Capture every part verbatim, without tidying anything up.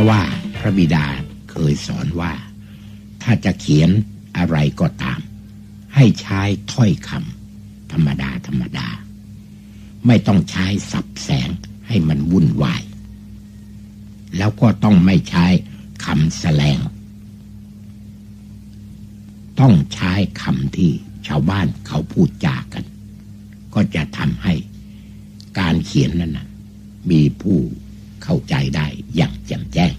ราะว่าพระบิดาเคยสอนว่าถ้าจะเขียนอะไรก็ตามให้ใช้ถ้อยคำธรรมดาธรรมดาไม่ต้องใช้สับแสงให้มันวุ่นวายแล้วก็ต้องไม่ใช้คำแสลงต้องใช้คำที่ชาวบ้านเขาพูดจากันก็จะทำให้การเขียนนั้นนะมีผู้เข้าใจได้อย่างแจ่มแจ้ง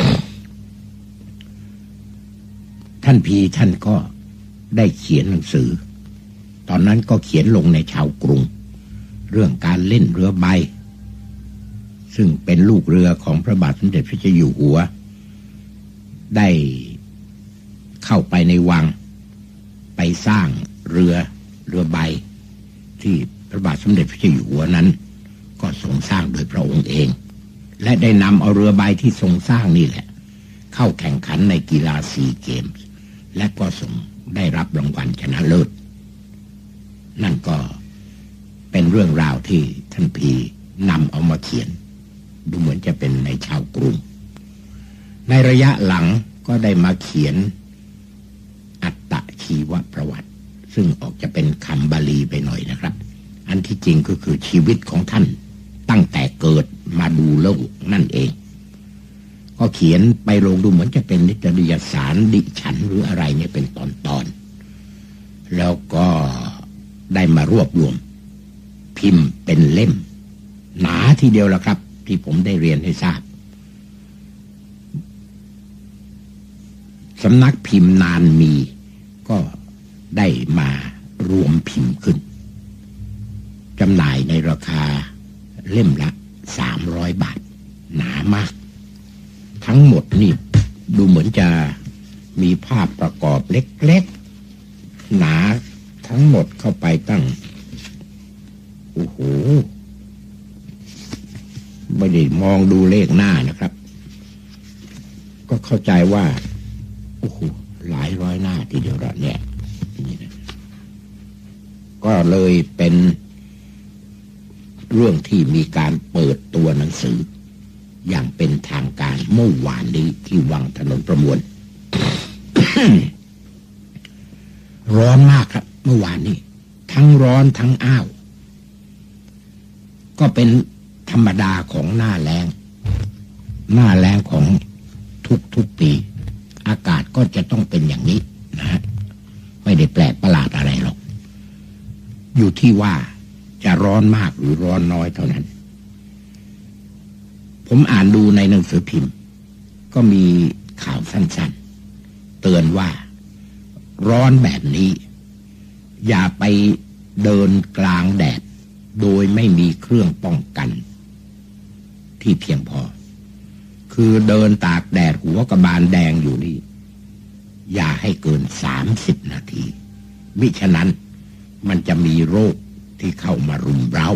ท่านพีท่านก็ได้เขียนหนังสือตอนนั้นก็เขียนลงในชาวกรุงเรื่องการเล่นเรือใบซึ่งเป็นลูกเรือของพระบาทสมเด็จพระเจ้าอยู่หัวได้เข้าไปในวังไปสร้างเรือเรือใบที่พระบาทสมเด็จพระเจ้าอยู่หัวนั้นก็ทรงสร้างโดยพระองค์เองและได้นำเอาเรือใบที่ทรงสร้างนี่แหละเข้าแข่งขันในกีฬาซีเกมส์และก็ทรงได้รับรางวัลชนะเลิศนั่นก็เป็นเรื่องราวที่ท่านพีนำเอามาเขียนดูเหมือนจะเป็นในชาวกรุงในระยะหลังก็ได้มาเขียนอัตตชีวประวัติซึ่งออกจะเป็นคำบาลีไปหน่อยนะครับอันที่จริงก็คือชีวิตของท่านตั้งแต่เกิดมาดูโลกนั่นเองก็เขียนไปลงดูเหมือนจะเป็นนิตยสารดิฉันหรืออะไรเนี่ยเป็นตอนๆแล้วก็ได้มารวบรวมพิมพ์เป็นเล่มหนาทีเดียวละครับที่ผมได้เรียนให้ทราบสำนักพิมพ์นานมีก็ได้มารวมพิมพ์ขึ้นจำหน่ายในราคาเล่มละสามร้อยบาทหนามากทั้งหมดนี่ดูเหมือนจะมีภาพประกอบเล็กๆหนาทั้งหมดเข้าไปตั้งโอ้โหไม่ได้มองดูเลขหน้านะครับก็เข้าใจว่าโอ้โหหลายร้อยหน้าทีเดียวละเนี่ยนี่นะก็เลยเป็นเรื่องที่มีการเปิดตัวหนังสืออย่างเป็นทางการเมื่อวานนี้ที่วังถนนประมวล ร้อนมากครับเมื่อวานนี้ทั้งร้อนทั้งอ้าวก็เป็นธรรมดาของหน้าแล้งหน้าแล้งของทุกทุกปีอากาศก็จะต้องเป็นอย่างนี้นะฮะไม่ได้แปลกประหลาดอะไรหรอกอยู่ที่ว่าจะร้อนมากหรือร้อนน้อยเท่านั้นผมอ่านดูในหนังสือพิมพ์ก็มีข่าวสั้นๆเตือนว่าร้อนแบบนี้อย่าไปเดินกลางแดดโดยไม่มีเครื่องป้องกันที่เพียงพอคือเดินตากแดดหัวกระบาลแดงอยู่นี่อย่าให้เกินสามสิบนาทีมิฉะนั้นมันจะมีโรคที่เข้ามารุมเร้า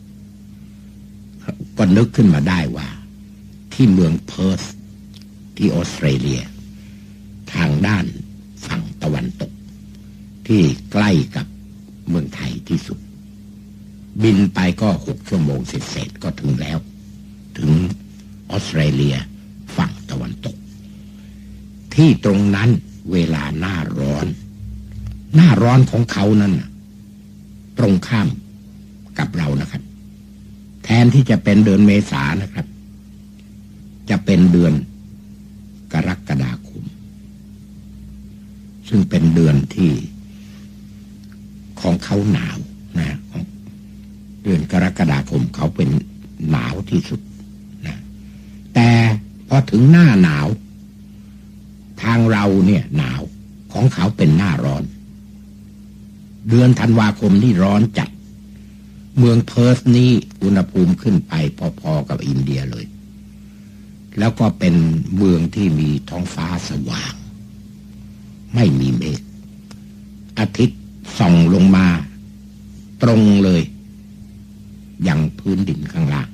ก็นึกขึ้นมาได้ว่าที่เมืองเพิร์ธที่ออสเตรเลียทางด้านฝั่งตะวันตกที่ใกล้กับเมืองไทยที่สุดบินไปก็หกชั่วโมงเสร็จๆก็ถึงแล้วถึงออสเตรเลียฝั่งตะวันตกที่ตรงนั้นเวลาหน้าร้อนหน้าร้อนของเขานั้นตรงข้ามกับเรานะครับแทนที่จะเป็นเดือนเมษานะครับจะเป็นเดือนกรกฎาคมซึ่งเป็นเดือนที่ของเขาหนาวนะเดือนกรกฎาคมเขาเป็นหนาวที่สุดนะแต่พอถึงหน้าหนาวทางเราเนี่ยหนาวของเขาเป็นหน้าร้อนเดือนธันวาคมนี่ร้อนจัดเมืองเพิร์ธนี่อุณหภูมิขึ้นไปพอๆกับอินเดียเลยแล้วก็เป็นเมืองที่มีท้องฟ้าสว่างไม่มีเมฆอาทิตย์ส่องลงมาตรงเลยยังพื้นดินข้างล่าง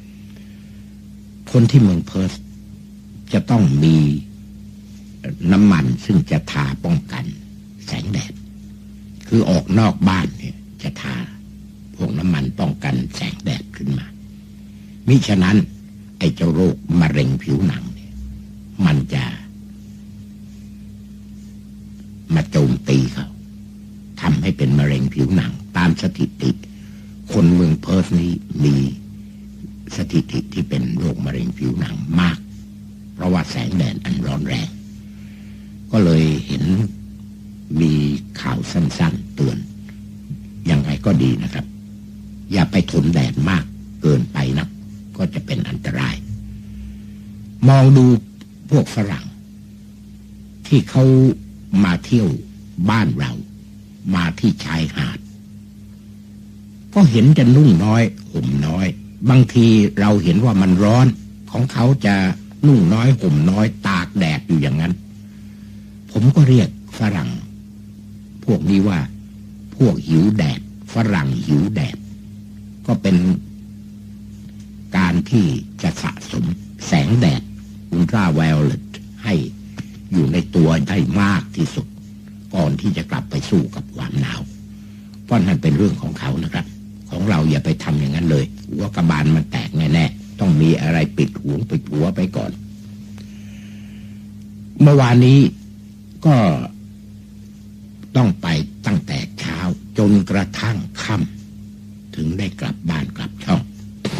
คนที่เมืองเพิร์ธจะต้องมีน้ำมันซึ่งจะทาป้องกันแสงแดดคือออกนอกบ้านเนี่ยจะทาพวกน้ำมันป้องกันแสงแดดขึ้นมามิฉะนั้นไอ้เจ้าโรคมะเร็งผิวหนังเนี่ยมันจะมาโจมตีเขาทำให้เป็นมะเร็งผิวหนังตามสถิติคนเมืองเพิร์ธนี้มีสถิติที่เป็นโรคมะเร็งผิวหนังมากเพราะว่าแสงแดดอันร้อนแรงก็เลยเห็นมีข่าวสั้นๆเตือนยังไงก็ดีนะครับอย่าไปทนแดดมากเกินไปนักก็จะเป็นอันตรายมองดูพวกฝรั่งที่เขามาเที่ยวบ้านเรามาที่ชายหาดก็เห็นจะนุ่งน้อยห่มน้อยบางทีเราเห็นว่ามันร้อนของเขาจะนุ่งน้อยห่มน้อยตากแดดอยู่อย่างนั้นผมก็เรียกฝรั่งพวกนี้ว่าพวกหิวแดดฝรั่งหิวแดดก็เป็นการที่จะสะสมแสงแดดอุลตราไวโอเลตให้อยู่ในตัวได้มากที่สุดก่อนที่จะกลับไปสู้กับความหนาวเพราะนั่นเป็นเรื่องของเขานะครับของเราอย่าไปทำอย่างนั้นเลยหัวกระบาลมันแตกแน่ๆต้องมีอะไรปิดหูปิดหัวไปก่อนเมื่อวานนี้ก็ต้องไปตั้งแต่เช้าจนกระทั่งค่ำถึงได้กลับบ้านกลับช่อง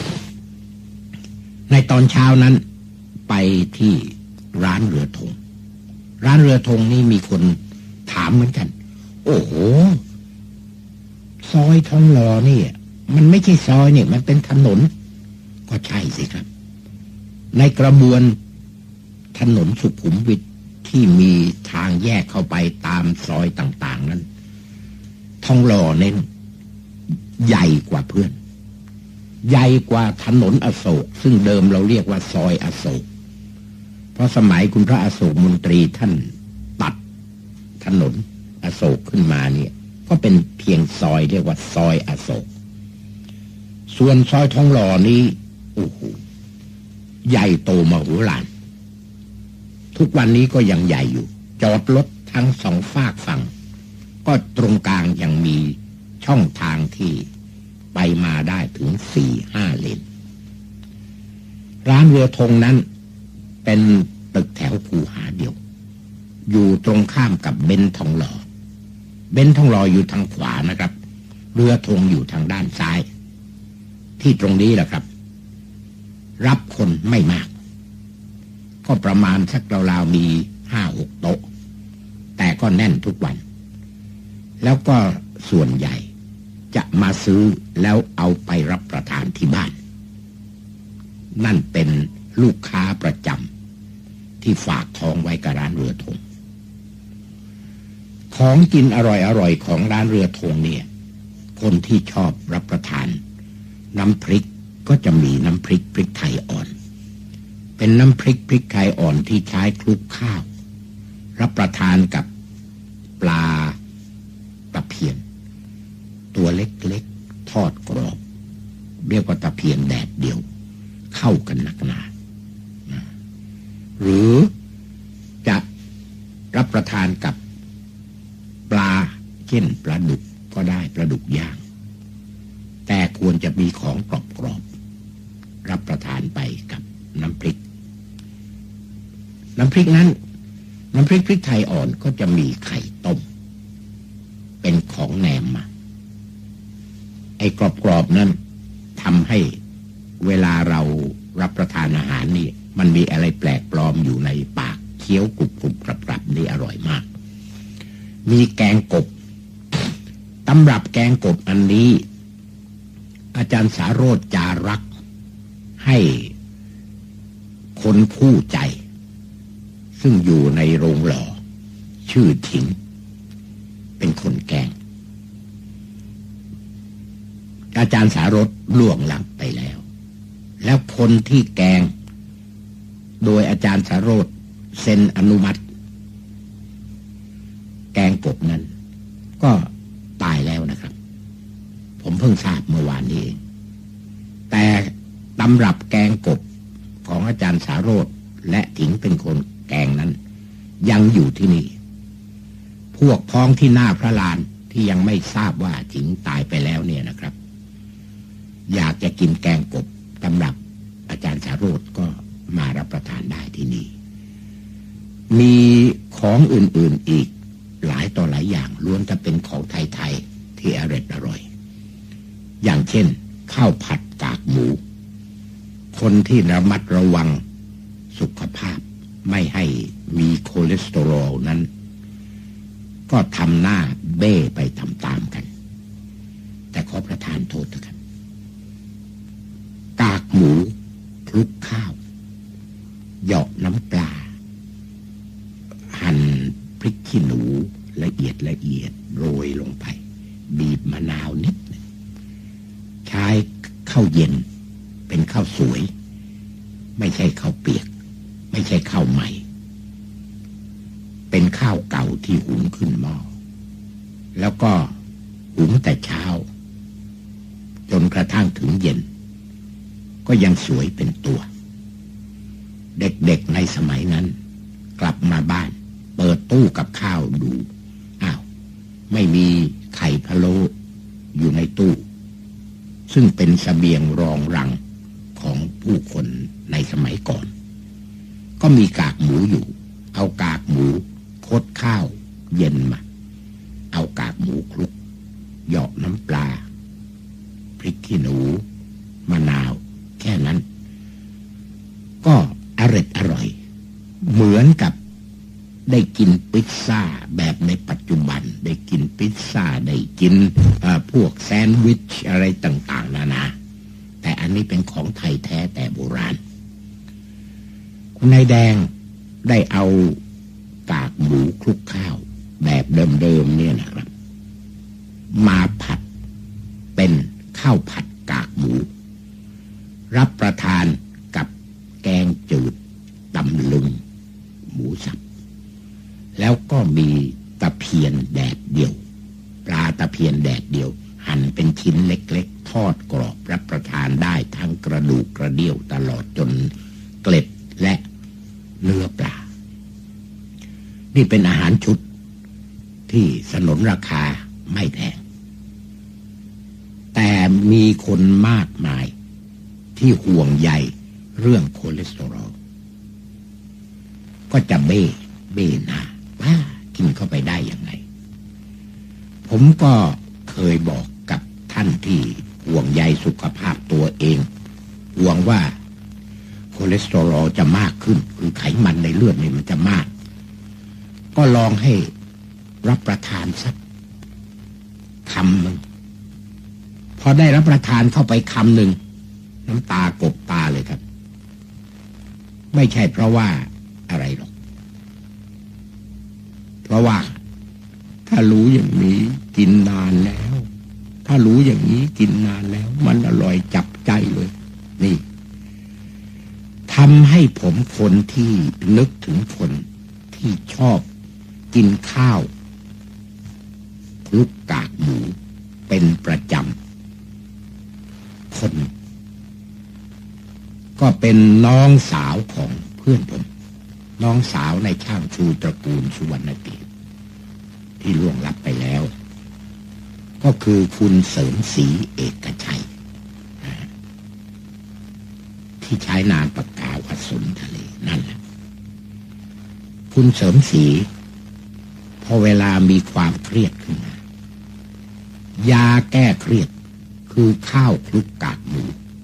ในตอนเช้านั้นไปที่ร้านเรือธงร้านเรือธงนี่มีคนถามเหมือนกันโอ้โหซอยทองหล่อนี่มันไม่ใช่ซอยเนี่ยมันเป็นถนนก็ใช่สิครับในกระบวนถนนสุขุมวิทที่มีทางแยกเข้าไปตามซอยต่างๆนั้นทองหล่อเน้นใหญ่กว่าเพื่อนใหญ่กว่าถนนอโศกซึ่งเดิมเราเรียกว่าซอยอโศกเพราะสมัยคุณพระอโศกมนตรีท่านตัดถนนอโศกขึ้นมาเนี่ยก็เป็นเพียงซอยเรียกว่าซอยอโศกส่วนซอยทองหล่อนี้โอ้โหใหญ่โตมโหฬารทุกวันนี้ก็ยังใหญ่อยู่จอดรถทั้งสองฝากฝั่งก็ตรงกลางยังมีช่องทางที่ไปมาได้ถึงสี่ห้าเลนร้านเรือธงนั้นเป็นตึกแถวคูหาเดียวอยู่ตรงข้ามกับเบนซ์ทองหล่อเบนซ์ทองหล่ออยู่ทางขวานะครับเรือธงอยู่ทางด้านซ้ายที่ตรงนี้แหละครับรับคนไม่มากก็ประมาณสักราวๆมีห้าหกโต๊ะแต่ก็แน่นทุกวันแล้วก็ส่วนใหญ่จะมาซื้อแล้วเอาไปรับประทานที่บ้านนั่นเป็นลูกค้าประจำที่ฝากท้องไว้กับร้านเรือธงของกินอร่อยๆของร้านเรือธงเนี่ยคนที่ชอบรับประทานน้ำพริกก็จะมีน้ำพริกพริกไทยอ่อนเป็นน้ำพริกพริกไทยอ่อนที่ใช้คลุกข้าวรับประทานกับปลาตะเพียนตัวเล็กๆทอดกรอบเรียกว่าตะเพียนแดดเดียวเข้ากันนักหนาหรือจะรับประทานกับปลาเช่นปลาดุกก็ได้ปลาดุกย่างแต่ควรจะมีของกรอบๆรับประทานไปกับน้ำพริกน้ำพริกนั้นน้ำพริกพริกไทยอ่อนก็จะมีไข่ต้มเป็นของแหนมมาไอ้กรอบๆนั้นทำให้เวลาเรารับประทานอาหารนี่มันมีอะไรแปลกปลอมอยู่ในปากเคี้ยวกรุบๆกรับๆนี่อร่อยมากมีแกงกบตำรับแกงกบอันนี้อาจารย์สาโรจน์จารักให้คนคู่ใจซึ่งอยู่ในโรงหล่อชื่อถิงเป็นคนแกงอาจารย์สาโรจน์ล่วงลับไปแล้วแล้วคนที่แกงโดยอาจารย์สาโรจน์เซ็นอนุมัติแกงกบนั้นก็ตายแล้วนะครับผมเพิ่งทราบเมื่อวานนี้เองแต่ตำรับแกงกบของอาจารย์สาโรจน์และถิงเป็นคนแกงนั้นยังอยู่ที่นี่พวกพ้องที่หน้าพระลานที่ยังไม่ทราบว่าถิงตายไปแล้วเนี่ยนะครับอยากจะกินแกงกบตำรับอาจารย์สาโรจน์ก็มารับประทานได้ที่นี่มีของอื่นๆอีกหลายต่อหลายอย่างล้วนจะเป็นของไทยๆที่อร่อยอร่อยอย่างเช่นข้าวผัดกากหมูคนที่ระมัดระวังสุขภาพไม่ให้มีคอเลสเตอรอลนั้นก็ทำหน้าเบ้ไปตามๆกันแต่ขอประทานโทษเถอะครับกากหมูคลุกข้าวเหยาะน้ำปลาหั่นพริกขี้หนูละเอียดละเอียดโรยลงไปบีบมะนาวนิดใช้ข้าวเย็นเป็นข้าวสวยไม่ใช่ข้าวเปียกไม่ใช่ข้าวใหม่เป็นข้าวเก่าที่หุงขึ้นหม้อแล้วก็หุงแต่เช้าจนกระทั่งถึงเย็นก็ยังสวยเป็นตัวเด็กๆในสมัยนั้นกลับมาบ้านเปิดตู้กับข้าวดูอ้าวไม่มีไข่พะโล้อยู่ในตู้ซึ่งเป็นเสบียงรองรังของผู้คนในสมัยก่อนก็มีกากหมูอยู่เอากากหมูคดข้าวเย็นมาเอากากหมูคลุกเหยาะน้ำปลาพริกขี้หนูมะนาวแค่นั้นก็อร่อยอร่อยเหมือนกับได้กินพิซซ่าแบบในปัจจุบันได้กินพิซซ่าได้กินพวกแซนด์วิชอะไรต่างๆนานาแต่อันนี้เป็นของไทยแท้แต่โบราณคุณนายแดงได้เอากากหมูคลุกข้าวแบบเดิมๆเนี่ยนะครับมาผัดเป็นข้าวผัดกากหมูรับประทานกับแกงจืดตำลึงหมูสับแล้วก็มีตะเพียนแดดเดียวปลาตะเพียนแดดเดียวหั่นเป็นชิ้นเล็กๆทอดกรอบรับประทานได้ทั้งกระดูกกระเดี่ยวตลอดจนเกล็ดและเนื้อปลานี่เป็นอาหารชุดที่สนนราคาไม่แพงแต่มีคนมากมายที่ห่วงใยเรื่องคอเลสเตอรอลก็จะเบ้เบ้หนาว่ากินเข้าไปได้ยังไงผมก็เคยบอกกับท่านที่ห่วงใยสุขภาพตัวเองห่วงว่าคอเลสเตอรอลจะมากขึ้นคือไขมันในเลือดนี่มันจะมากก็ลองให้รับประทานสักคำหนึ่งพอได้รับประทานเข้าไปคำหนึ่งน้ำตากบตาเลยครับไม่ใช่เพราะว่าอะไรหรอกเพราะว่าถ้ารู้อย่างนี้กินนานแล้วถ้ารู้อย่างนี้กินนานแล้วมันอร่อยจับใจเลยนี่ทำให้ผมคนที่นึกถึงคนที่ชอบกินข้าวคลุกกากหมูเป็นประจำคนก็เป็นน้องสาวของเพื่อนผมน้องสาวในช่างชูตระกูลสุวรรณเกตที่ล่วงลับไปแล้วก็คือคุณเสริมศรีเอกชัยที่ใช้นามปากกาวัดสนทะเลนั่นแหละคุณเสริมศรีพอเวลามีความเครียดขึ้นมายาแก้เครียดคือข้าวคลุกกากหมู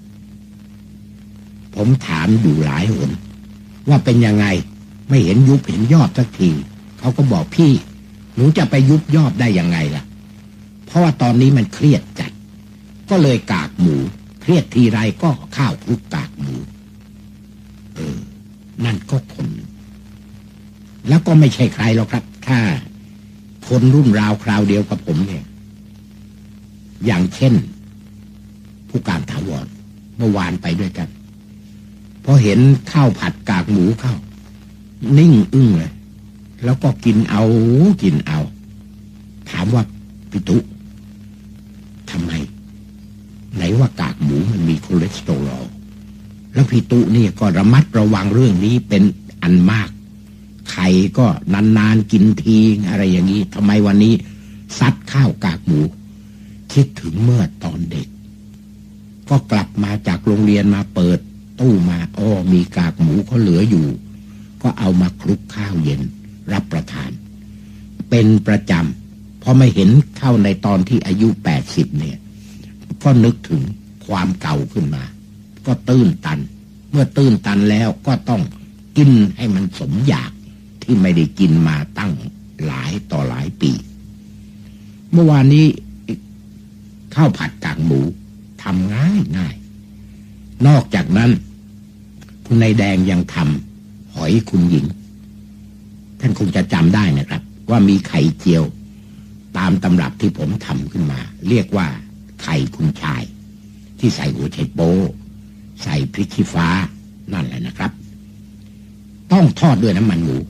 ผมถามอยู่หลายหนว่าเป็นยังไงไม่เห็นยุบเห็นยอดสักทีเขาก็บอกพี่หนูจะไปยุบยอดได้ยังไงล่ะเพราะว่าตอนนี้มันเครียดจัดก็เลยกากหมูเครียดทีไรก็ข้าวคลุกกากหมูเออนั่นก็คนแล้วก็ไม่ใช่ใครหรอกครับถ้าคนรุ่นราวคราวเดียวกับผมเนี่ยอย่างเช่นผู้การถาวรเมื่อวานไปด้วยกันพอเห็นข้าวผัดกากหมูเข้านิ่งอึ้งเลยแล้วก็กินเอากินเอาถามว่าพี่ตุทำไมไหนว่ากากหมูมันมีคอเลสเตอรอลแล้วพี่ตุนี่ก็ระมัดระวังเรื่องนี้เป็นอันมากไข่ก็นานๆกินทีอะไรอย่างนี้ทำไมวันนี้ซัดข้าวกากหมูคิดถึงเมื่อตอนเด็กก็กลับมาจากโรงเรียนมาเปิดตู้มาอ้อมีกากหมูเขาเหลืออยู่ก็เอามาคลุกข้าวเย็นรับประทานเป็นประจำพอไม่เห็นเข้าในตอนที่อายุแปดสิบเนี่ยก็นึกถึงความเก่าขึ้นมาก็ตื้นตันเมื่อตื้นตันแล้วก็ต้องกินให้มันสมอยากที่ไม่ได้กินมาตั้งหลายต่อหลายปีเมื่อวานนี้ข้าวผัดกากหมูทำง่ายง่ายนอกจากนั้นคุณนายแดงยังทำหอยคุณหญิงท่านคงจะจำได้นะครับว่ามีไข่เจียวตามตำรับที่ผมทำขึ้นมาเรียกว่าไข่คุณชายที่ใส่หัวไชโป๊ใส่พริกขี้ฟ้านั่นแหละนะครับต้องทอดด้วยน้ำมันหมู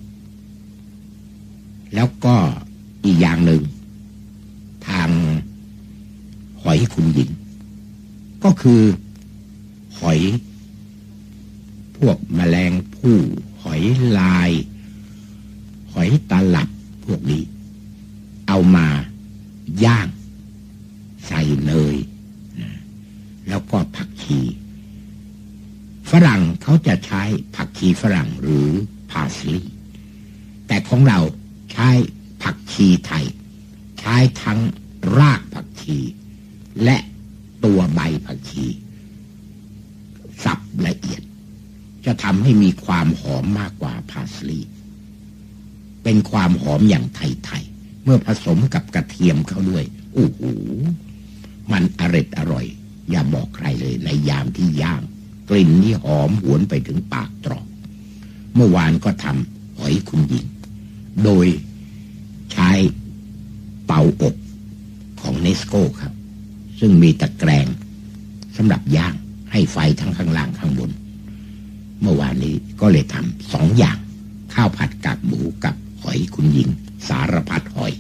แล้วก็อีกอย่างหนึ่งทางหอยคุณหญิงก็คือหอยพวกแมลงภู่หอยลายหอยตลับพวกนี้เอามาย่างใส่เนยแล้วก็ผักชีฝรั่งเขาจะใช้ผักชีฝรั่งหรือพาสลีย์แต่ของเราใช้ผักชีไทยใช้ทั้งรากผักชีและตัวใบผักชีสับละเอียดจะทำให้มีความหอมมากกว่าพาสลีย์เป็นความหอมอย่างไทยๆเมื่อผสมกับกระเทียมเข้าด้วยโอ้โหมันอร่อยอร่อยอย่าบอกใครเลยในยามที่ย่างกลิ่นนี่หอมหวนไปถึงปากตรอกเมื่อวานก็ทำหอยคุณหญิงโดยใช้เตาอบของเนสโก้ครับซึ่งมีตะแกรงสำหรับย่างให้ไฟทั้งข้างล่างข้างบนเมื่อวานนี้ก็เลยทำสองอย่างข้าวผัดกากหมูกับหอยคุณหญิงสารพัดหอย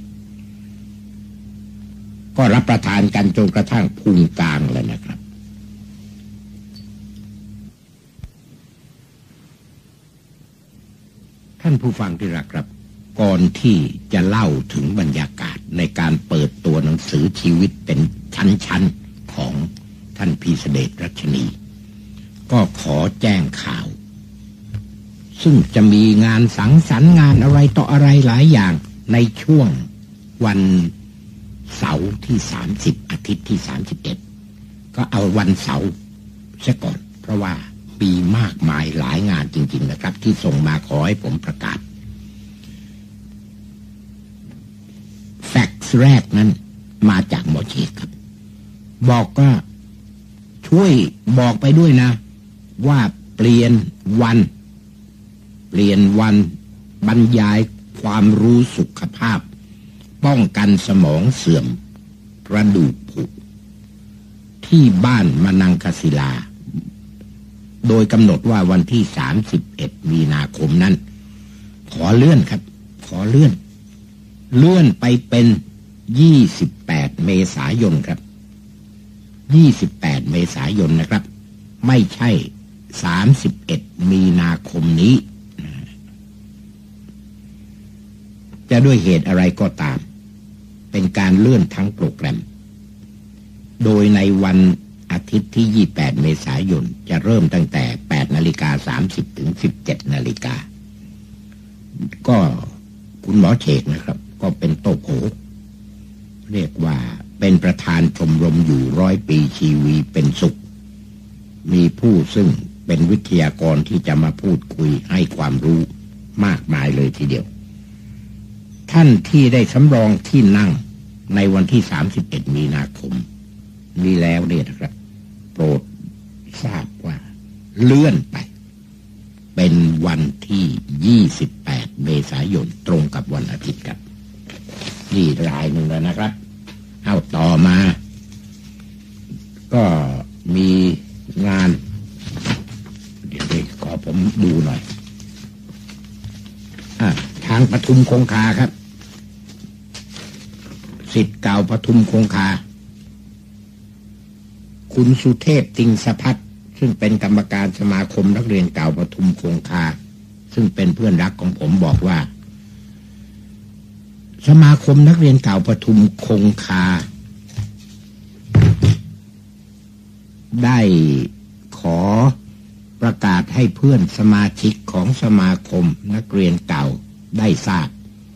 ก็รับประทานกันจนกระทั่งพุงกลางเลยนะครับท่านผู้ฟังที่รักครับก่อนที่จะเล่าถึงบรรยากาศในการเปิดตัวหนังสือชีวิตเป็นชั้นๆของท่านพีเสเดชรัชนีก็ขอแจ้งข่าวซึ่งจะมีงานสังสรรค์งานอะไรต่ออะไรหลายอย่างในช่วงวันเสาร์ที่สามสิบอาทิตย์ที่สามสิบเอ็ดก็เอาวันเสาร์ซะก่อนเพราะว่ามีมากมายหลายงานจริงๆนะครับที่ส่งมาขอให้ผมประกาศแฟกซ์แรกนั้นมาจากหมอเชษครับบอกว่าช่วยบอกไปด้วยนะว่าเปลี่ยนวันเปลี่ยนวันบรรยายความรู้สุขภาพป้องกันสมองเสื่อมกระดูกผุที่บ้านมนังคศิลาโดยกำหนดว่าวันที่สามสิบเอ็ดมีนาคมนั้นขอเลื่อนครับขอเลื่อนเลื่อนไปเป็นยี่สิบแปดเมษายนครับยี่สิบแปดเมษายนนะครับไม่ใช่สามสิบเอ็ดมีนาคมนี้จะด้วยเหตุอะไรก็ตามเป็นการเลื่อนทั้งโปรแกรมโดยในวันอาทิตย์ที่ยี่สิบแปดเมษายนจะเริ่มตั้งแต่ แปดนาฬิกาสามสิบ ถึง สิบเจ็ดนาฬิกาก็คุณหมอเฉกนะครับก็เป็นโต๊ะโผเรียกว่าเป็นประธานชมรมอยู่ร้อยปีชีวีเป็นสุขมีผู้ซึ่งเป็นวิทยากรที่จะมาพูดคุยให้ความรู้มากมายเลยทีเดียวท่านที่ได้สำรองที่นั่งในวันที่สามสิบเอ็ดมีนาคมนี้แล้วเนี่ยนะครับโปรดทราบว่าเลื่อนไปเป็นวันที่ยี่สิบแปดเมษายนตรงกับวันอาทิตย์ครับนี่รายหนึ่งแล้วนะครับเอาต่อมาก็มีงานเดี๋ยวขอผมดูหน่อยอ่ะทางปทุมคงคาครับศิษย์เก่าปทุมคงคาคุณสุเทพติงสภัทรซึ่งเป็นกรรมการสมาคมนักเรียนเก่าปทุมคงคาซึ่งเป็นเพื่อนรักของผมบอกว่าสมาคมนักเรียนเก่าปทุมคงคาได้ขอประกาศให้เพื่อนสมาชิกของสมาคมนักเรียนเก่าได้ทราบ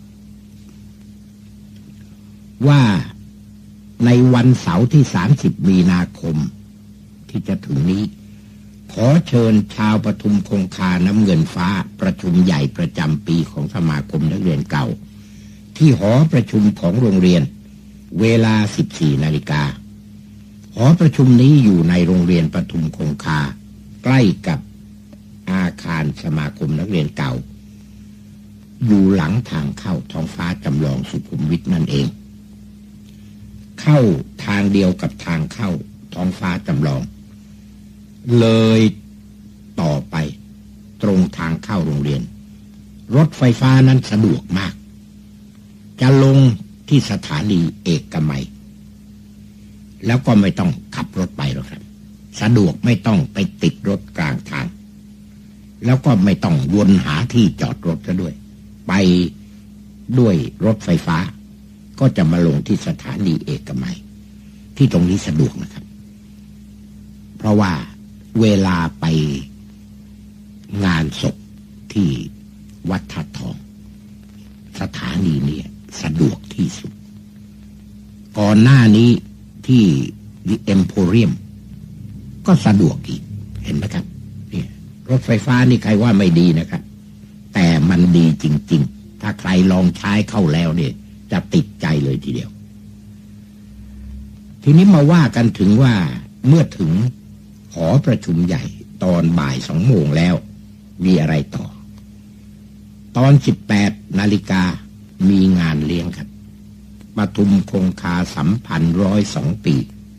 ว่าในวันเสาร์ที่สามสิบมีนาคมที่จะถึงนี้ขอเชิญชาวปทุมคงคาน้ำเงินฟ้าประชุมใหญ่ประจำปีของสมาคมนักเรียนเก่าที่หอประชุมของโรงเรียนเวลา สิบสี่นาฬิกาหอประชุมนี้อยู่ในโรงเรียนปทุมคงคาใกล้กับอาคารสมาคมนักเรียนเก่าอยู่หลังทางเข้าท้องฟ้าจำลองสุขุมวิทนั่นเองเข้าทางเดียวกับทางเข้าท้องฟ้าจำลองเลยต่อไปตรงทางเข้าโรงเรียนรถไฟฟ้านั้นสะดวกมากจะลงที่สถานีเอกมัยแล้วก็ไม่ต้องขับรถไปหรอกครับสะดวกไม่ต้องไปติดรถกลางทางแล้วก็ไม่ต้องวนหาที่จอดรถซะด้วยไปด้วยรถไฟฟ้าก็จะมาลงที่สถานีเอกมัยที่ตรงนี้สะดวกนะครับเพราะว่าเวลาไปงานศพที่วัดทับทองสถานีนี้สะดวกที่สุดก่อนหน้านี้ที่ดิเอ็มโพเรียมก็สะดวกอีกเห็นไหมครับเนี่ยรถไฟฟ้านี่ใครว่าไม่ดีนะครับแต่มันดีจริงๆถ้าใครลองใช้เข้าแล้วเนี่ยจะติดใจเลยทีเดียวทีนี้มาว่ากันถึงว่าเมื่อถึงหอประชุมใหญ่ตอนบ่ายสองโมงแล้วมีอะไรต่อตอนสิบแปดนาฬิกามีงานเลี้ยงครับปทุมคงคาสัมพันธ์ร้อยสองปี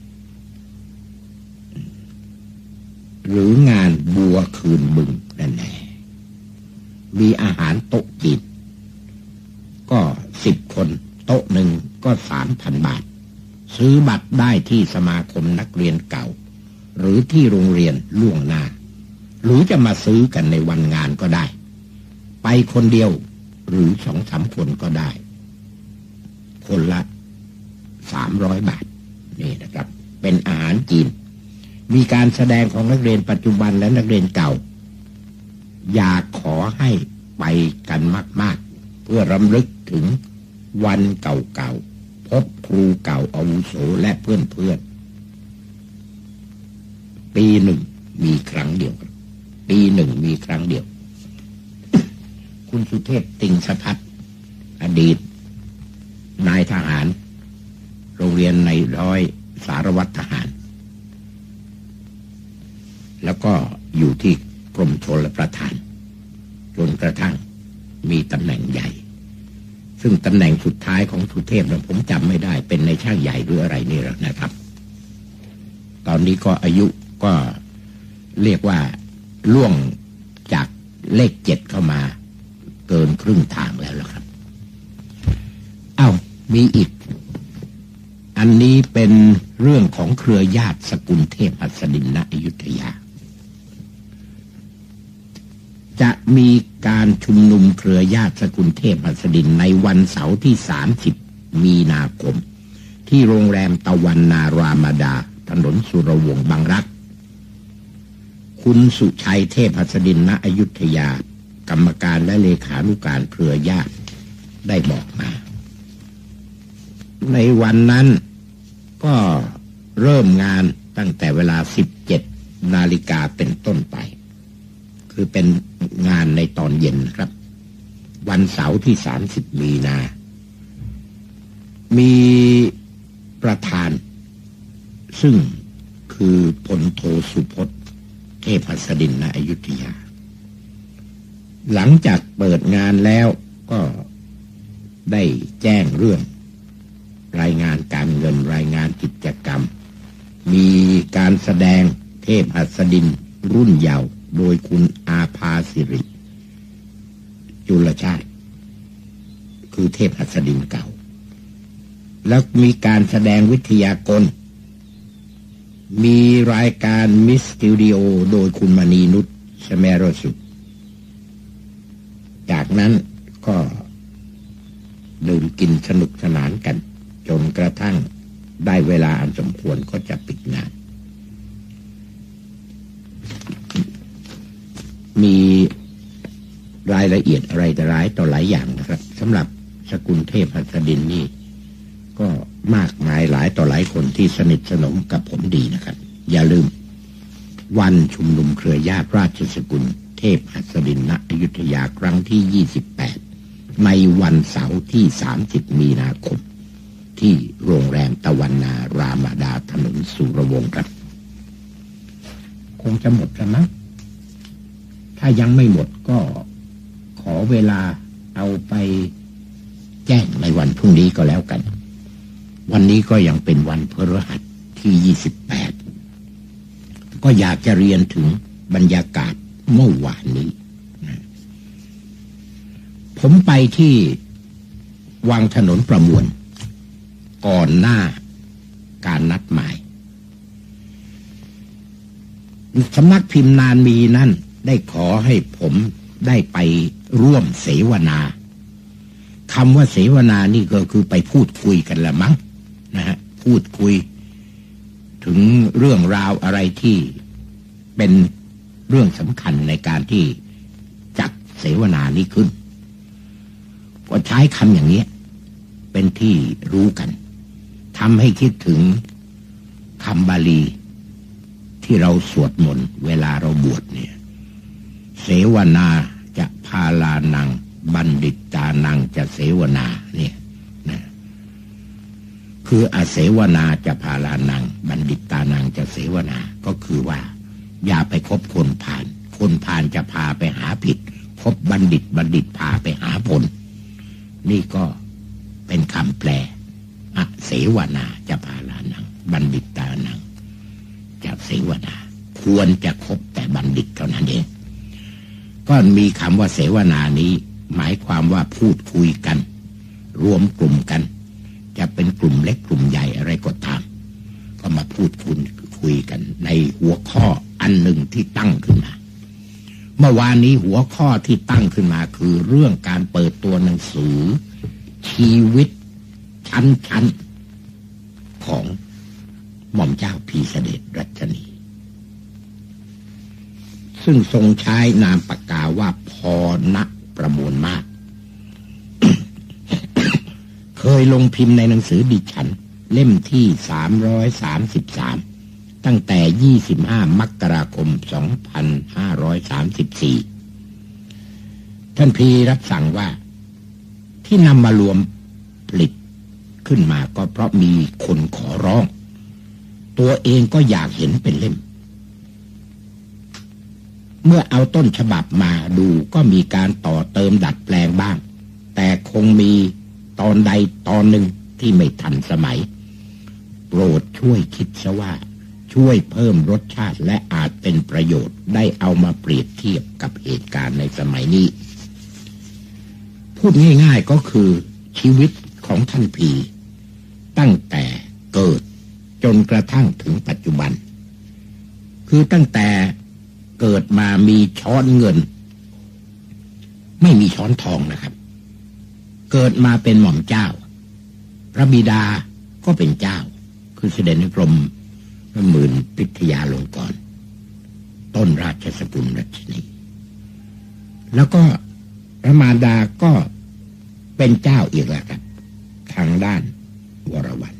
หรืองานบัวคืนบึงนั่นแหละมีอาหารโต๊ะจีนก็สิบคนโต๊ะหนึ่งก็สามพันบาทซื้อบัตรได้ที่สมาคมนักเรียนเก่าหรือที่โรงเรียนล่วงหน้าหรือจะมาซื้อกันในวันงานก็ได้ไปคนเดียวหรือสองสามคนก็ได้คนละสามร้อยบาทนี่นะครับเป็นอาหารจีนมีการแสดงของนักเรียนปัจจุบันและนักเรียนเก่าอยากขอให้ไปกันมากๆเพื่อรำลึกถึงวันเก่าๆพบครูเก่าอาวุโสและเพื่อนๆปีหนึ่งมีครั้งเดียวปีหนึ่งมีครั้งเดียวคุณสุเทพติงสะพัฒน์อดีตนายทหารโรงเรียนในร้อยสารวัตรทหารแล้วก็อยู่ที่กรมชลประทานจนกระทั่งมีตำแหน่งใหญ่ซึ่งตำแหน่งสุดท้ายของสุเทพนะผมจำไม่ได้เป็นในช่างใหญ่หรืออะไรนี่หรอกนะครับตอนนี้ก็อายุก็เรียกว่าล่วงจากเลขเจ็ดเข้ามาเกินครึ่งทางแล้วล่ะครับอ้าวมีอีกอันนี้เป็นเรื่องของเครือญาติสกุลเทพหัสดินณอยุธยาจะมีการชุมนุมเครือญาติสกุลเทพหัสดินในวันเสาร์ที่สามสิบมีนาคมที่โรงแรมตะวันนารามาดาถนนสุรวงศ์บางรักคุณสุชัยเทพหัสดินณอยุธยากรรมการและเลขานุการเครือญาติได้บอกมาในวันนั้นก็เริ่มงานตั้งแต่เวลาสิบเจ็ดนาฬิกาเป็นต้นไปคือเป็นงานในตอนเย็นนะครับวันเสาร์ที่สามสิบมีนามีประธานซึ่งคือพลโทสุพจน์เทพหัสดินณอยุธยาหลังจากเปิดงานแล้วก็ได้แจ้งเรื่องรายงานการเงินรายงานกิจกรรมมีการแสดงเทพหัสดินรุ่นเยาว์โดยคุณอาภาสิริจุลชาติคือเทพหัสดินเก่าแล้วมีการแสดงวิทยากรมีรายการมิสสตูดิโอโดยคุณมณีนุชสเมรสุขจากนั้นก็ดื่มกินสนุกสนานกันจนกระทั่งได้เวลาอันสมควรก็จะปิดงานมีรายละเอียดอะไรแต่หลายต่อหลายอย่างนะครับสำหรับสกุลเทพหัสดินนี่ก็มากมายหลายต่อหลายคนที่สนิทสนมกับผมดีนะครับอย่าลืมวันชุมนุมเครือญาติราชสกุลเทพหัสดินณอยุธยาครั้งที่ยี่สิบแปดในวันเสาร์ที่สามสิบมีนาคมที่โรงแรมตะวันนารามดาถนนสุรวงศ์ครับคงจะหมดแล้วมั้งถ้ายังไม่หมดก็ขอเวลาเอาไปแจ้งในวันพรุ่งนี้ก็แล้วกันวันนี้ก็ยังเป็นวันพฤหัสที่ยี่สิบแปดก็อยากจะเรียนถึงบรรยากาศเมื่อวานนี้ผมไปที่วังถนนประมวลก่อนหน้าการนัดหมายสำนักพิมพ์นานมีนั่นได้ขอให้ผมได้ไปร่วมเสวนาคำว่าเสวนานี่ก็คือไปพูดคุยกันละมั้งนะฮะพูดคุยถึงเรื่องราวอะไรที่เป็นเรื่องสำคัญในการที่จัดเสวนานี้ขึ้นก็ใช้คำอย่างนี้เป็นที่รู้กันทำให้คิดถึงคำบาลีที่เราสวดมนต์เวลาเราบวชเนี่ยเสวนาจะพาลานังบัณฑิตานังจะเสวนาเนี่ยนะคืออาเสวนาจะพาลานังบัณฑิตานังจะเสวนาก็คือว่าอย่าไปคบคนพาลคนพาลจะพาไปหาผิดคบบัณฑิตบัณฑิตพาไปหาผลนี่ก็เป็นคำแปลอาเสวนาจะพาลานังบัณฑิตานังจะเสวนาควรจะคบแต่บัณฑิตเท่านั้นเองก็มีคำว่าเสวนานี้หมายความว่าพูดคุยกันรวมกลุ่มกันจะเป็นกลุ่มเล็กกลุ่มใหญ่อะไรก็ตามก็มาพูดคุยคุยกันในหัวข้ออันหนึ่งที่ตั้งขึ้นมาเมื่อวานนี้หัวข้อที่ตั้งขึ้นมาคือเรื่องการเปิดตัวหนังสือชีวิตชั้นๆของหม่อมเจ้าพีเสด็จรัชนีซึ่งทรงใช้นามปากกาว่าพณประมวลมาศ เคยลงพิมพ์ในหนังสือดิฉันเล่มที่สามร้อยสามสิบสามตั้งแต่ยี่สิบห้ามกราคมสองพันห้าร้อยสามสิบสี่ท่านพีรับสั่งว่าที่นำมารวมผลิตขึ้นมาก็เพราะมีคนขอร้องตัวเองก็อยากเห็นเป็นเล่มเมื่อเอาต้นฉบับมาดูก็มีการต่อเติมดัดแปลงบ้างแต่คงมีตอนใดตอนหนึ่งที่ไม่ทันสมัยโปรดช่วยคิดซะว่าช่วยเพิ่มรสชาติและอาจเป็นประโยชน์ได้เอามาเปรียบเทียบกับเหตุการณ์ในสมัยนี้พูดง่ายๆก็คือชีวิตของท่านพีตั้งแต่เกิดจนกระทั่งถึงปัจจุบันคือตั้งแต่เกิดมามีช้อนเงินไม่มีช้อนทองนะครับเกิดมาเป็นหม่อมเจ้าพระบิดาก็เป็นเจ้าคือเสด็จในกรมพระหมื่นพิทยาลงกรณ์ต้นราชสกุลรัชนีแล้วก็พระมารดาก็เป็นเจ้าอีกแล้วครับทางด้านวรวรรณ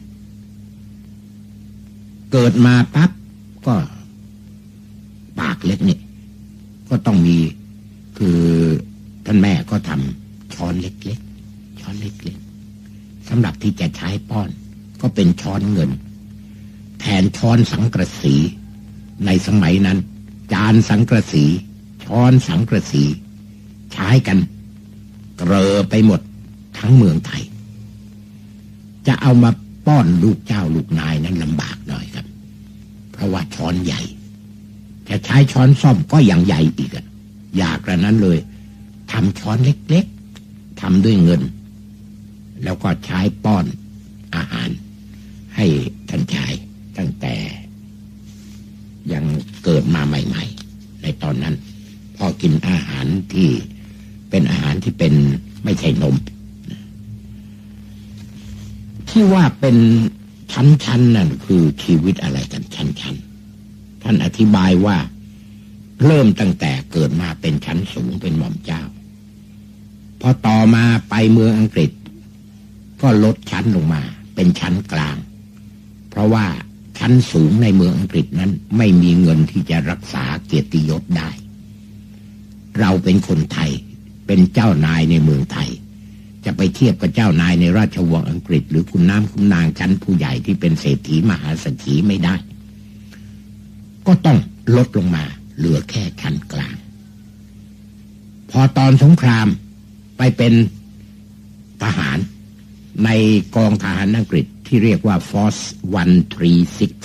เกิดมาปั๊บก็ปากเล็กนี่ก็ต้องมีคือท่านแม่ก็ทำช้อนเล็กๆช้อนเล็กๆสำหรับที่จะใช้ป้อนก็เป็นช้อนเงินแทนช้อนสังกะสีในสมัยนั้นจานสังกะสีช้อนสังกะสีใช้กันเกลอไปหมดทั้งเมืองไทยจะเอามาป้อนลูกเจ้าลูกนายนั้นลำบากหน่อยครับเพราะว่าช้อนใหญ่จะใช้ช้อนส้อมก็ยังใหญ่อีกอะอยากกระนั้นเลยทำช้อนเล็กๆทำด้วยเงินแล้วก็ใช้ป้อนอาหารให้ท่านชายตั้งแต่ยังเกิดมาใหม่ๆในตอนนั้นพอกินอาหารที่เป็นอาหารที่เป็นไม่ใช่นมที่ว่าเป็นชั้นๆนั่นคือชีวิตอะไรกันชั้นๆท่านอธิบายว่าเริ่มตั้งแต่เกิดมาเป็นชั้นสูงเป็นหม่อมเจ้าพอต่อมาไปเมืองอังกฤษก็ลดชั้นลงมาเป็นชั้นกลางเพราะว่าชั้นสูงในเมืองอังกฤษนั้นไม่มีเงินที่จะรักษาเกียรติยศได้เราเป็นคนไทยเป็นเจ้านายในเมืองไทยจะไปเทียบกับเจ้านายในราชวงศ์อังกฤษหรือคุณน้ำคุณนางชั้นผู้ใหญ่ที่เป็นเศรษฐีมหาเศรษฐีไม่ได้ก็ต้องลดลงมาเหลือแค่ชั้นกลางพอตอนสงครามไปเป็นทหารในกองทหารอังกฤษที่เรียกว่า Force หนึ่งสามหก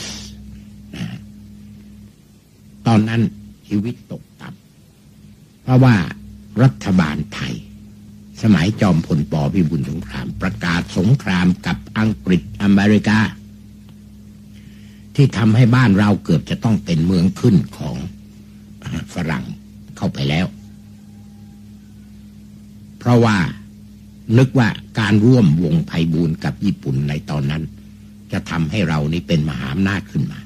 ตอนนั้นชีวิตตกต่ำเพราะว่ารัฐบาลไทยสมัยจอมพลป.พิบูลสงครามประกาศสงครามกับอังกฤษอเมริกาที่ทำให้บ้านเราเกือบจะต้องเป็นเมืองขึ้นของฝรั่งเข้าไปแล้วเพราะว่านึกว่าการร่วมวงไพบูลย์กับญี่ปุ่นในตอนนั้นจะทำให้เรานี่เป็นมหาอำนาจขึ้นมา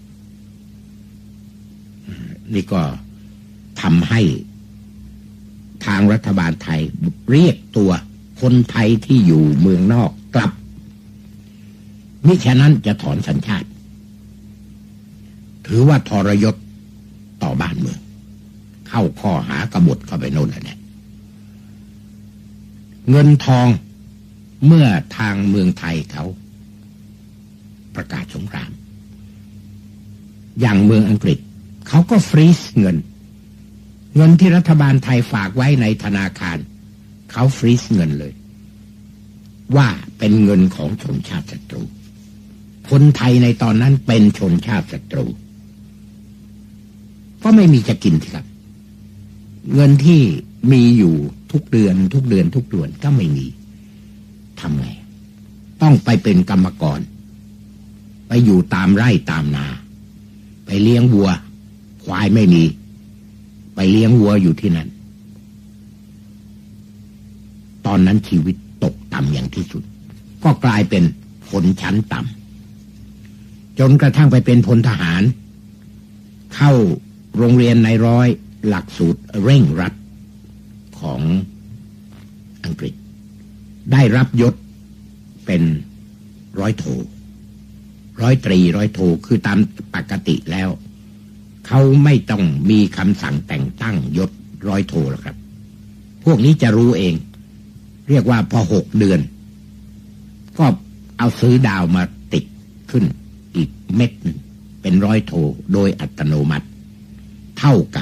นี่ก็ทำให้ทางรัฐบาลไทยเรียกตัวคนไทยที่อยู่เมืองนอกกลับมิฉะนั้นจะถอนสัญชาติถือว่าทรยศต่อบ้านเมืองเข้าข้อหากบฏเข้าไปโน่นน่ะเงินทองเมื่อทางเมืองไทยเขาประกาศสงครามอย่างเมืองอังกฤษเขาก็ฟรีซเงินเงินที่รัฐบาลไทยฝากไว้ในธนาคารเขาฟรีซเงินเลยว่าเป็นเงินของชนชาติศัตรูคนไทยในตอนนั้นเป็นชนชาติศัตรูก็ไม่มีจะกินสิครับเงินที่มีอยู่ทุกเดือนทุกเดือนทุกเดือนก็ไม่มีทำไงต้องไปเป็นกรรมกรไปอยู่ตามไร่ตามนาไปเลี้ยงวัวควายไม่มีไปเลี้ยงวัวอยู่ที่นั่นตอนนั้นชีวิตตกต่ำอย่างที่สุดก็กลายเป็นคนชั้นต่ำจนกระทั่งไปเป็นพลทหารเข้าโรงเรียนในร้อยหลักสูตรเร่งรัดของอังกฤษได้รับยศเป็นร้อยโทร้อยตรีร้อยโทคือตามปกติแล้วเขาไม่ต้องมีคำสั่งแต่งตั้งยศร้อยโทหรอกครับพวกนี้จะรู้เองเรียกว่าพอหกเดือนก็เอาซื้อดาวมาติดขึ้นอีกเม็ดนึงเป็นร้อยโทโดยอัตโนมัติเท่ากับ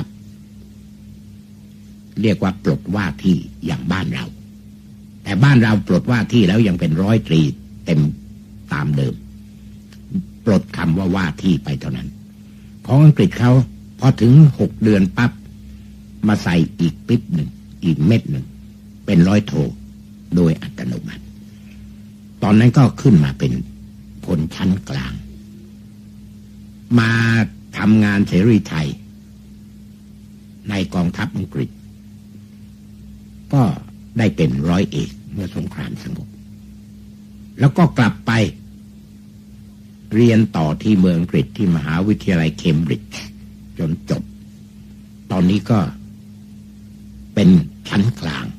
เรียกว่าปลดว่าที่อย่างบ้านเราแต่บ้านเราปลดว่าที่แล้วยังเป็นร้อยตรีเต็มตามเดิมปลดคำว่าว่าที่ไปเท่านั้นของอังกฤษเขาพอถึงหกเดือนปั๊บมาใส่อีกปิ๊บหนึ่งอีกเม็ดหนึ่งเป็นร้อยโทโดยอัตโนมัติตอนนั้นก็ขึ้นมาเป็นคนชั้นกลางมาทำงานเสรีไทยในกองทัพอังกฤษก็ได้เป็นร้อยเอกเมื่อสงครามสงบแล้วก็กลับไปเรียนต่อที่เมืองอังกฤษที่มหาวิทยาลัยเคมบริดจ์จนจบตอนนี้ก็เป็นชั้นกลาง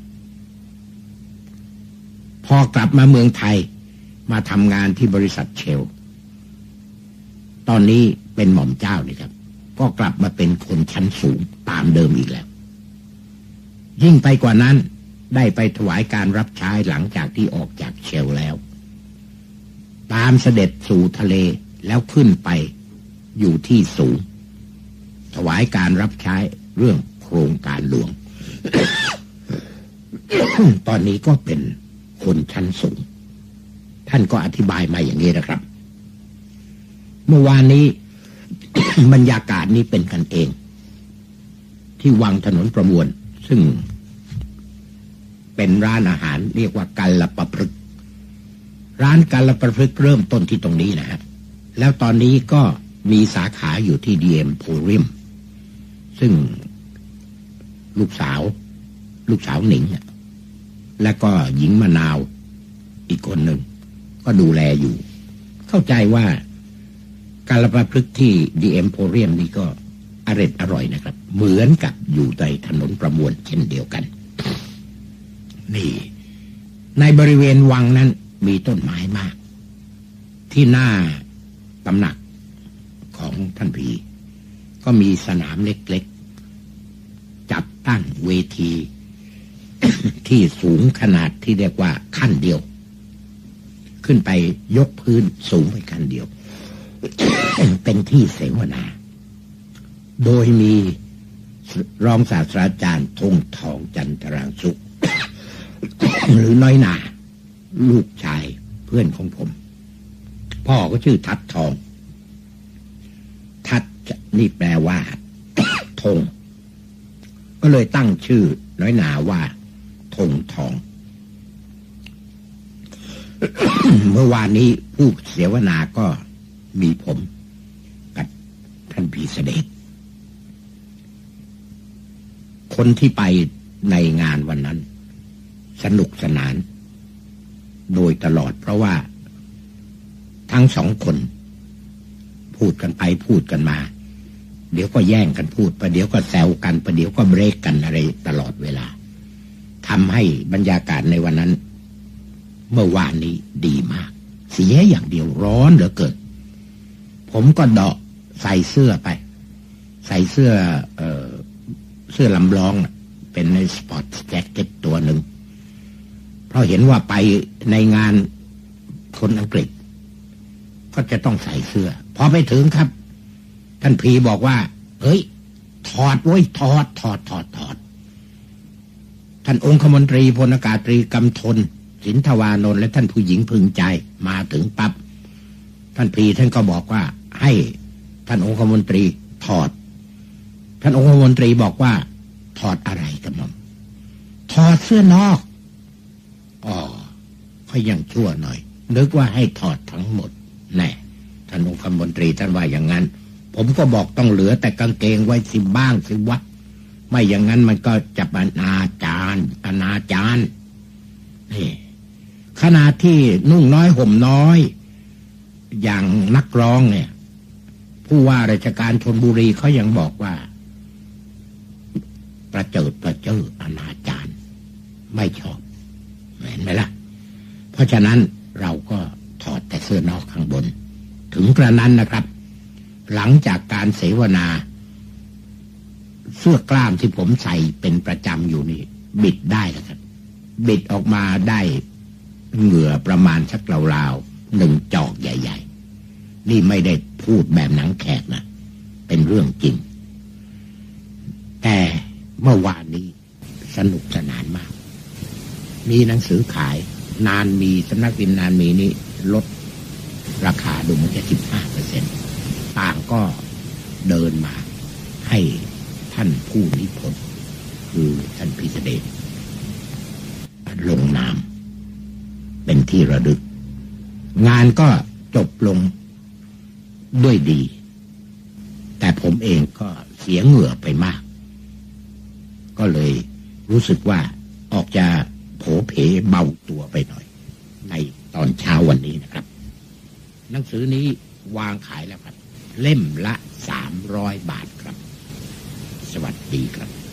พอกลับมาเมืองไทยมาทำงานที่บริษัทเชลตอนนี้เป็นหม่อมเจ้านี่ครับก็กลับมาเป็นคนชั้นสูงตามเดิมอีกแล้วยิ่งไปกว่านั้นได้ไปถวายการรับใช้หลังจากที่ออกจากเชลแล้วตามเสด็จสู่ทะเลแล้วขึ้นไปอยู่ที่สูงถวายการรับใช้เรื่องโครงการหลวง ตอนนี้ก็เป็นคนชั้นสูงท่านก็อธิบายมาอย่างนี้นะครับเมื่อวานนี้ บรรยากาศนี้เป็นกันเองที่วังถนนประมวลซึ่งเป็นร้านอาหารเรียกว่ากัลปพฤกษ์ร้านกัลปพฤกษ์เริ่มต้นที่ตรงนี้นะฮะแล้วตอนนี้ก็มีสาขาอยู่ที่ ดี เอ็ม Emporium ซึ่งลูกสาวลูกสาวหนิงและก็หญิงมะนาวอีกคนหนึ่งก็ดูแลอยู่เข้าใจว่ากัลปพฤกษ์ที่ ดี เอ็ม Emporium นี่ก็อร่อยอร่อยนะครับเหมือนกับอยู่ในถนนประมวลเช่นเดียวกันนี่ในบริเวณวังนั้นมีต้นไม้มากที่หน้าตำหนักของท่านผีก็มีสนามเล็กๆจัดตั้งเวที ที่สูงขนาดที่เรียกว่าขั้นเดียวขึ้นไปยกพื้นสูงไปขั้นเดียว เป็นที่เสวนาโดยมีรองศาสตราจารย์ธงทองจันทรางสุข หรือน้อยนาลูกชายเพื่อนของผมพ่อก็ชื่อทัดทองทัดนี่แปลว่า ธงก็เลยตั้งชื่อน้อยนาว่าธงทอง เมื่อวานนี้ผู้เสวนาก็มีผมกับท่านพีเสด็จคนที่ไปในงานวันนั้นสนุกสนานโดยตลอดเพราะว่าทั้งสองคนพูดกันไปพูดกันมาเดี๋ยวก็แย่งกันพูดประเดี๋ยวก็แซวกันประเดี๋ยวก็เบรกกันอะไรตลอดเวลาทำให้บรรยากาศในวันนั้นเมื่อวานนี้ดีมากเสียอย่างเดียวร้อนเหลือเกินผมก็เดาะใส่เสื้อไปใส่เสื้อเอ่อเสื้อลำลองเป็นในสปอร์ตแจ็คเก็ตตัวหนึ่งเพราะเห็นว่าไปในงานคนอังกฤษก็จะต้องใส่เสื้อพอไปถึงครับท่านพีบอกว่าเฮ้ยถอดไว้ถอดถอดถอดถอดท่านองคมนตรีพลอากาศตรีกำธนสินทวานนท์และท่านผู้หญิงพึงใจมาถึงปั๊บท่านพีท่านก็บอกว่าให้ท่านองคมนตรีถอดท่านองคมนตรีบอกว่าถอดอะไรกันมั่งถอดเสื้อนอกอ๋อเขายังชั่วหน่อยนึกว่าให้ถอดทั้งหมดแน่ท่านองคมนตรีท่านว่าอย่างนั้นผมก็บอกต้องเหลือแต่กางเกงไว้สิบ้างสิวะไม่อย่างนั้นมันก็จะอนาจารอนาจารนี่ขณะที่นุ่งน้อยห่มน้อยอย่างนักร้องเนี่ยผู้ว่าราชการชลบุรีเขายังบอกว่าประเจิดประเจิดอนาจารไม่ชอบเห็นไหมล่ะเพราะฉะนั้นเราก็ถอดแต่เสื้อนอกข้างบนถึงกระนั้นนะครับหลังจากการเสวนาเสื้อกล้ามที่ผมใส่เป็นประจำอยู่นี่บิดได้แล้วครับบิดออกมาได้เหงื่อประมาณสักราวๆหนึ่งจอกใหญ่ๆนี่ไม่ได้พูดแบบหนังแขกนะเป็นเรื่องจริงแต่เมื่อวานนี้สนุกสนานมากมีหนังสือขายนานมีสำนักพิมพ์นานมีนี่ลดราคาดูมันจะ สิบห้าเปอร์เซ็นต์ ต่างก็เดินมาให้ท่านผู้นิพนธ์คือท่านพิเศษลงนามเป็นที่ระลึกงานก็จบลงด้วยดีแต่ผมเองก็เสียเหงื่อไปมากก็เลยรู้สึกว่าออกจะโผเพเบาตัวไปหน่อยในตอนเช้าวันนี้นะครับหนังสือนี้วางขายแล้วครับเล่มละสามร้อยบาทครับสวัสดีครับ